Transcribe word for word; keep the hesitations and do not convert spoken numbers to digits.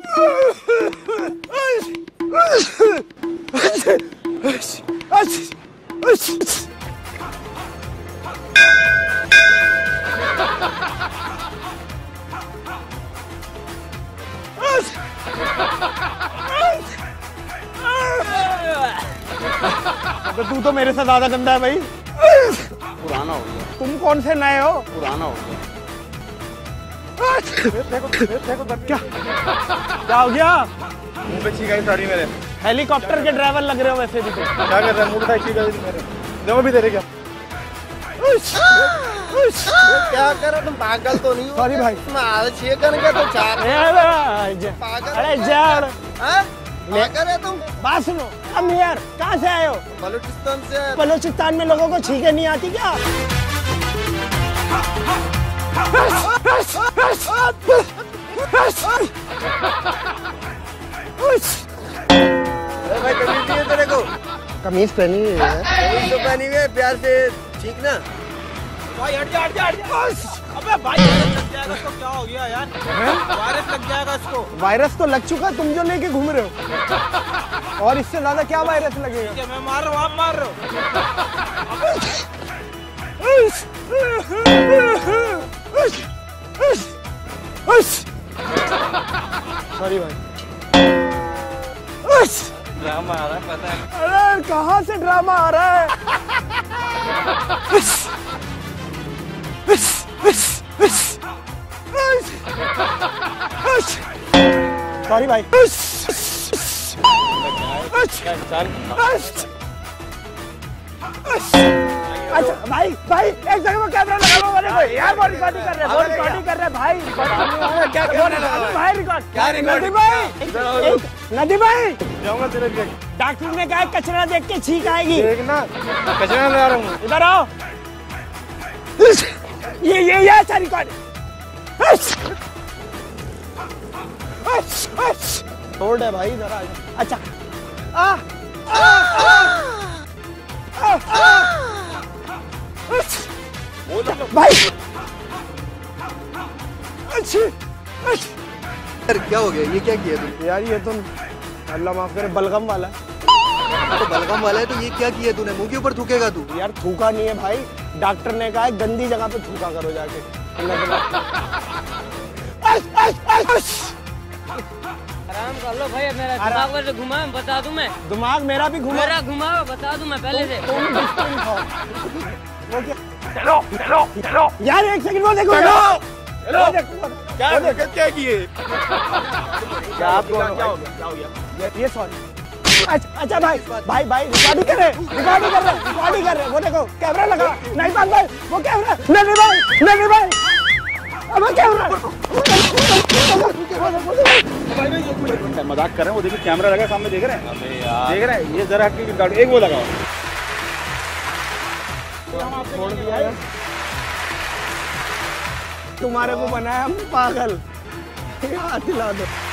तू तो मेरे से ज्यादा गंदा है भाई। पुराना हो गया। तुम कौन से नए हो? पुराना हो गया। देखो, देखो, क्या क्या हो गया? मुंह पे छींक आई सारी मेरे। हेलीकॉप्टर के ड्राइवर लग रहे हो वैसे भी। तो क्या कर रहा है? मुंह पे छींक आई मेरे। देखो भी तेरे क्या क्या कर रहा? तुम पागल तो नहीं हो? सॉरी भाई। तुम्हारा छींक करके तो चार अरे जाओ। पागल है तुम। बात सुनो, हम यार कहाँ से आए हो? बलूचिस्तान से। बलूचिस्तान में लोगों को छींके नहीं आती क्या? भाई कमीज नहीं है तेरे को? कमीज पहनी हुई है। कमीज तो पहनी हुई है, प्यार से ठीक ना। भाई हट जा हट जा हट जा। अबे भाई वायरस लग जाएगा इसको। क्या हो गया यार? वायरस लग जाएगा इसको। वायरस तो लग चुका, तुम जो लेके घूम रहे हो। और इससे ज्यादा क्या वायरस लगेगा? ठीक है, मैं मार रहा हूँ, आप मार रहे हो। सॉरी भाई। ड्रामा आ रहा है पता है। अरे कहाँ से ड्रामा आ रहा है? सॉरी भाई। अच्छा भाई भाई एक जगह में कैमरा लगा लो वाले भाई। यार वो रिकॉर्डिंग कर रहे हैं, वो रिकॉर्डिंग कर रहे हैं भाई। क्या कर रहा है भाई? रिकॉर्ड क्या नदी भाई, नदी भाई जाऊंगा तेरे लिए। डॉक्टर ने कहा कचरा देख के छींक आएगी। देखना कचरा ले आ रहा हूँ। इधर आओ। ये ये ये अच्छा रिकॉर्ड। छोड़ है भाई इधर आ जा। अच्छा आ आ आ भाई अच्छी यार क्या हो गया? ये क्या किया तूने? यार ये तो अल्लाह माफ करे बलगम वाला है। तो बलगम वाला है तो ये क्या किया तूने? मुंह के ऊपर थूकेगा तू? यार थूका नहीं है भाई, डॉक्टर ने कहा है गंदी जगह पे थूका करो जाके। आराम कर लो भाई, मेरा दिमाग वैसे घुमा है, बता दूं मैं। दिमाग मेरा भी घुमा। मेरा घुमा बता दूं मैं पहले से। तुम डिस्टिंग खाओ। वो क्या? चलो चलो चलो यार एक सेकंड वो देखो। चलो वो देखो क्या हरकत क्या किए? क्या आपको क्या हो गया? क्या हो गया? ये सॉरी। अच्छा अच्छा भाई भाई भाई रिकॉर्डिंग कर रहे रिकॉर्डिंग कर रहे रिकॉर्डिंग कर रहे वो देखो कैमरा लगा। नहीं बात भाई वो कैमरा नहीं भाई नहीं भाई अब कैमरा मजाक कर रहे हैं। वो देखिए कैमरा लगा सामने, देख रहे हैं? अबे यार देख रहे हैं? ये जरा हट एक वो लगाओ। छोड़ दिया है तुम्हारे को बनाया हम पागल। दिला दो।